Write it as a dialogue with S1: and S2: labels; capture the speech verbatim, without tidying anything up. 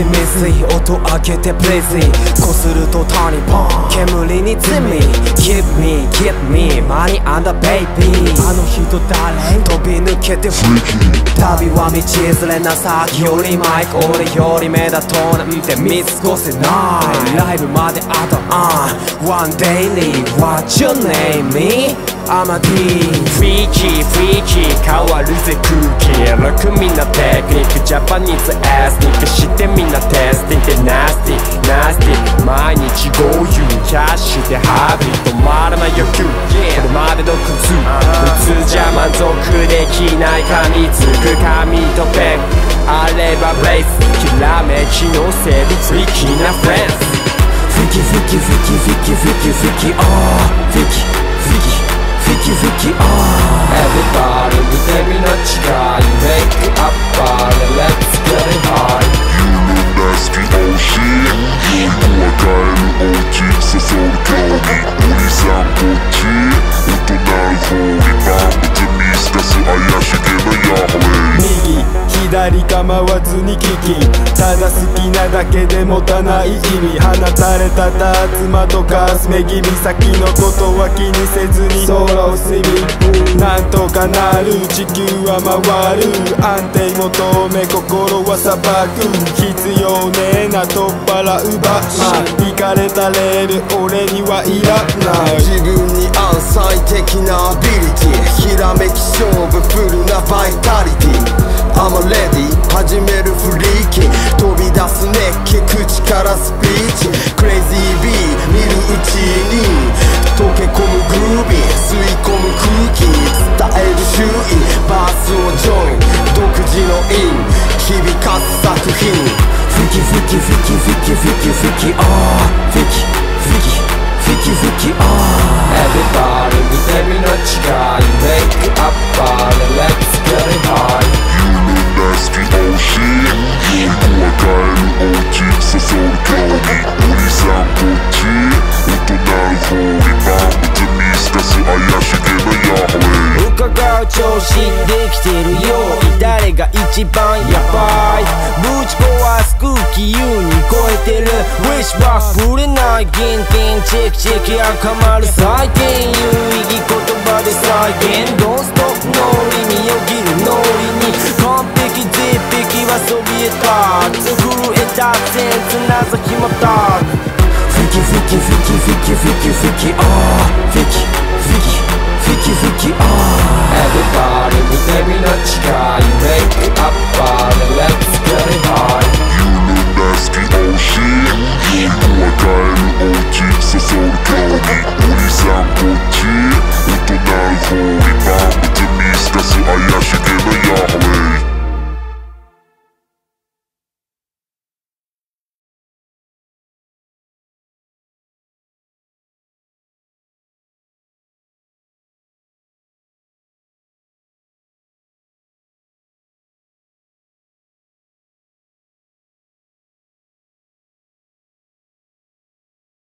S1: しみすい音開けてプレイスイこするとターニンポン煙に罪 Give me, give me money and a baby あの人誰飛び抜けてフリーキー旅は道連れな先よりマイク俺より目立とうなんて見過ごせないライブまであと uh, One daily What's your name? Me? I'm a D Freaky, freaky 変わるぜ空気楽みなテクニックジャパニーズエスニックしてみんなテスティングでナスティナスティ毎日豪遊キャッシュでハビ止まらない欲求これまでの苦痛普通じゃ満足できない噛みつく紙とペンあればブレイスきらめきの生物フリーキーなフレンズフリキフリキフリキフリキフリキフリキあーフリキフリキFreaky, freaky, ah Everybody with every night sky Make it up, party, let's get it hard You know nasty, oh shit 夜は帰るおうち誘う興味お兄さんこっち大人の方にバンブと見透かす怪しげなヤハウェイ右左構わずに聞きただ好きなだけで持たない意味放たれたダーツマとかすめ気味先のことは気にせずに空を隅なんとかなる地球は回る安定求め心は砂漠必要ねえな取っ払うばま行かれたレール俺にはいらない自分に安最適なアビリティひらめき勝負フルなバイタリティI'm ready 始めるフリーキー飛び出す熱気口からスピーチクレイジービー見るうちに溶け込むグルービー吸い込む空気伝える周囲バースをジョイン独自のイン響かす作品フリキフリキフリキフリキフリキフリキあーフリキフリキフリキフリキあー Everybody with every night sky Make it up party let's get it hard nasty, oh shit 夜は帰るおうち誘う興味お兄さんこっち大人の方にバンブと見透かす怪しげなヤハウェイ伺う調子できてるよ誰が一番ヤバいぶち壊す空気優に超えてる Wish はぶれない原点チェックチェック赤丸採点有意義言葉で再現 Don't stop ノリによぎるノリに完璧絶壁はそびえた震えたセンスなぞ決まったフリキフリキフリキフリキフリキフリキあーフリキ